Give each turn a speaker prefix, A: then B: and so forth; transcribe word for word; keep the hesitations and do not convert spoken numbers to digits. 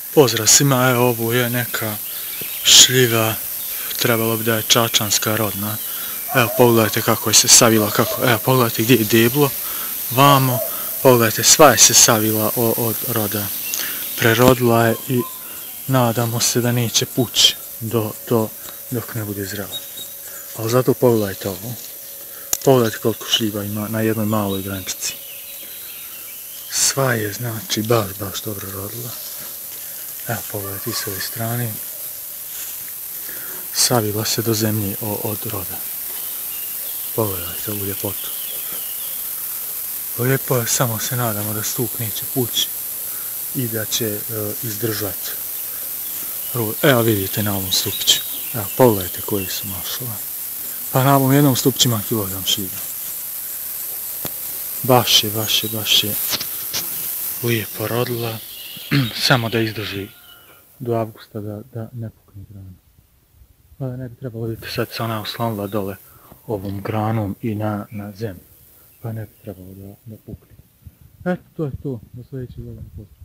A: Pozdrav svima, evo ovo je neka šljiva, trebalo bi da je čačanska rodna. Evo pogledajte kako je se savila, kako, evo pogledajte gdje je deblo, vamo, pogledajte sva je se savila od roda. Prerodila je i nadamo se da neće pući do, do, dok ne bude zrela. Ali zato pogledajte ovo, pogledajte koliko šljiva ima na jednoj maloj grančici. Sva je znači baš, baš dobro rodila. Evo pogledajte i s ove strane. Savila se do zemlje od roda. Pogledajte ovu ljepotu. Lijepo je, samo se nadamo da stup neće pući i da će e, izdržati. Evo vidite na ovom stupću. Evo pogledajte koji su mašala. Pa na ovom jednom stupću ima kilogram šljiva. Baš je, baš je, baš je lijepo rodila. Samo da izdrži do avgusta da, da ne pukne grana. Mada ne bi trebalo vidjeti, sad se ona oslonila dole ovom granom i na, na zemlju. Pa ne bi trebalo da, da pukne. Eto, to je to. Do sljedećeg godina.